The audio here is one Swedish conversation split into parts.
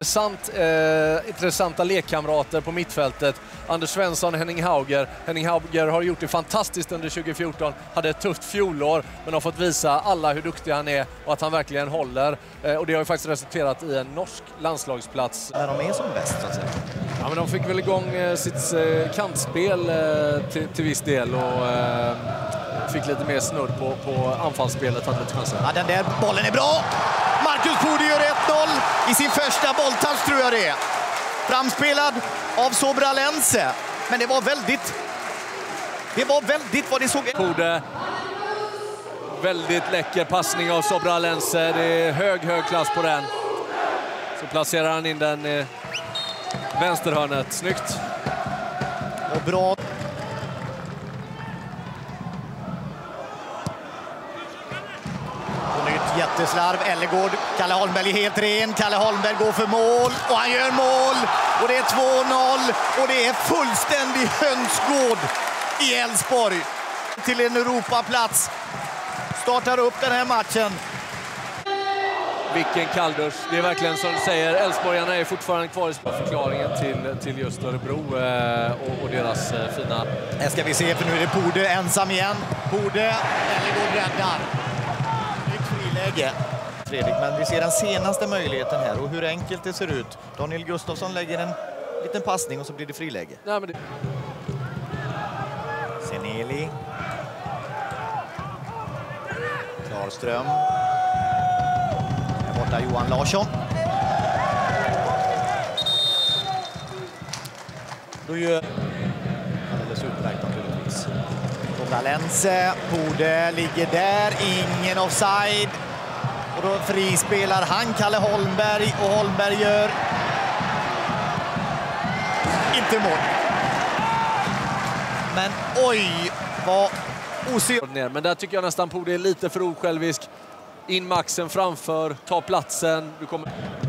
Intressanta lekkamrater på mittfältet. Anders Svensson, Henning Hauger. Henning Hauger har gjort det fantastiskt under 2014. Hade ett tufft fjolår men har fått visa alla hur duktig han är och att han verkligen håller. Och det har ju faktiskt resulterat i en norsk landslagsplats. När de är som bäst så att säga. Ja, men de fick väl igång sitt kantspel till viss del och fick lite mer snurr på anfallsspelet. Hade lite chanser. Ja, den där bollen är bra! Marcus Podi gör 1-0 i sin första bolltouch tror jag det är. Framspelad av Sobralense. Men det var väldigt vad det såg ut. Podi. Väldigt läcker passning av Sobralense. Det är hög klass på den. Så placerar han in den i vänsterhörnet. Snyggt. Och bra. Jätteslarv, Ellegård, Kalle Holmberg är helt ren, Kalle Holmberg går för mål och han gör mål och det är 2-0 och det är fullständig hönsgård i Elfsborg till en Europaplats. Startar upp den här matchen. Vilken kalldusch. Det är verkligen som du säger, Elfsborgarna är fortfarande kvar i förklaringen till just Örebro och deras fina... Här ska vi se för nu är det Pode ensam igen. Pode, Ellegård räddar. Fredrik, men vi ser den senaste möjligheten här och hur enkelt det ser ut. Daniel Gustafsson lägger en liten passning och så blir det friläge. Nej, men det... Seneli. Klarström. Här borta Johan Larsson. Då gör... Alldeles utmärkt naturligtvis. Sobralense, Pode ligger där, ingen offside. Och då frispelar han Kalle Holmberg och Holmberg gör inte mål. Men oj, vad osynt. Men där tycker jag nästan Pode är lite för osjälvisk. In maxen framför, ta platsen. Du kommer...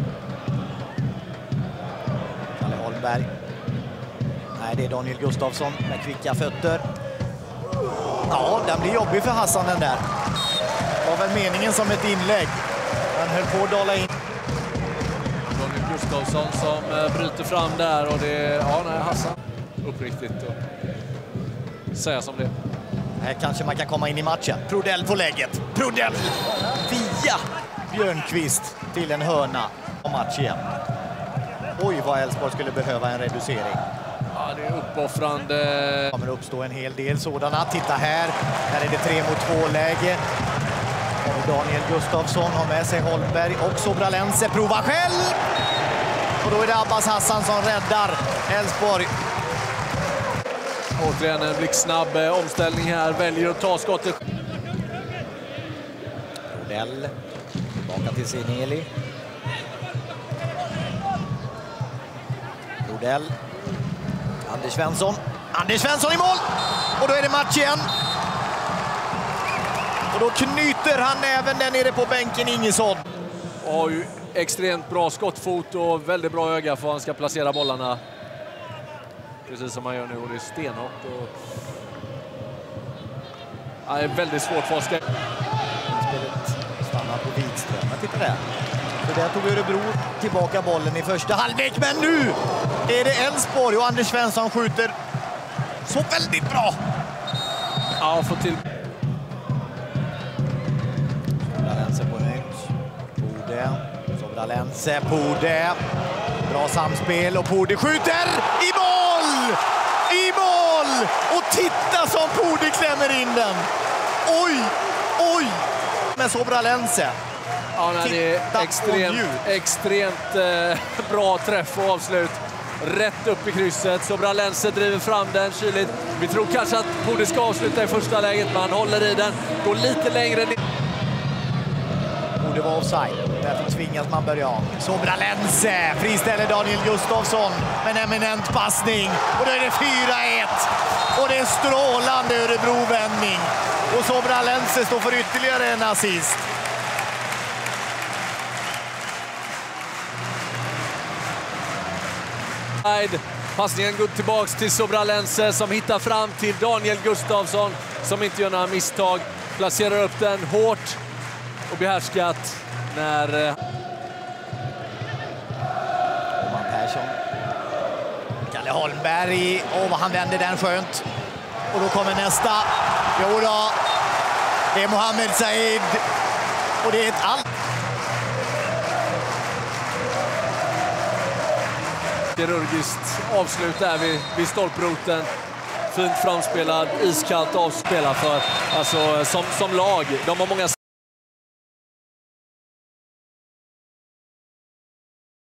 Kalle Holmberg. Nej, det är Daniel Gustafsson med kvicka fötter. Ja, den blir jobbig för Hassan den där. Det var väl meningen som ett inlägg. Han höll på att dala in. Daniel Gustafsson som bryter fram där och det är Hassan uppriktigt att säga som det. Här kanske man kan komma in i matchen. Prodell på läget. Prodell via Björnqvist till en hörna och match igen. Oj, vad Elfsborg skulle behöva en reducering. Ja, det är uppoffrande. Det kommer uppstå en hel del sådana. Titta här. Här är det 3-mot-2-läge. Och Daniel Gustafsson har med sig Holmberg och Sobralense provar själv. Och då är det Abbas Hassan som räddar Elfsborg. Återigen en blixtsnabb omställning här. Väljer att ta skottet. Rodell. Tillbaka till Seneli. Rodell. Anders Svensson. Anders Svensson i mål! Och då är det match igen. Och då knyter han även där nere på bänken Ingesson. Har ju extremt bra skottfot och väldigt bra öga för att han ska placera bollarna. Precis som han gör nu och det är stenhårt. Och... Ja, det är väldigt svårt för oss. Spelet stannar på Wikström. Men titta där. Så där tog Örebro tillbaka bollen i första halvlek. Men nu är det Elfsborg och Anders Svensson skjuter så väldigt bra. Ja, får till. Sobralense på nytt. Pode. Sobralense. Pode. Bra samspel och Pode skjuter i mål! I mål! Och titta som Pode klämmer in den. Oj! Oj! Med Sobralense. Ja, nej, det är extremt bra träff och avslut. Rätt upp i krysset. Sobralense driver fram den kyligt. Vi tror kanske att Pode ska avsluta i första läget, men han håller i den. Går lite längre ner. Pode var offside. Därför tvingas man börja om. Sobralense friställer Daniel Gustafsson med en eminent passning. Och då är det 4-1. Och det är strålande Örebro-vändning. Och Sobralense står för ytterligare en assist. Passningen går tillbaks till Sobralense som hittar fram till Daniel Gustafsson som inte gör några misstag. Placerar upp den hårt och behärskat när Persson. Kalle Holmberg. Åh, vad han vänder den skönt. Och då kommer nästa. Jo då. Det är Mohamed Said. Och det är ett allt. Kirurgiskt avslut där vid stolproten. Fint framspelad, iskallt avspelad för alltså som lag. De har många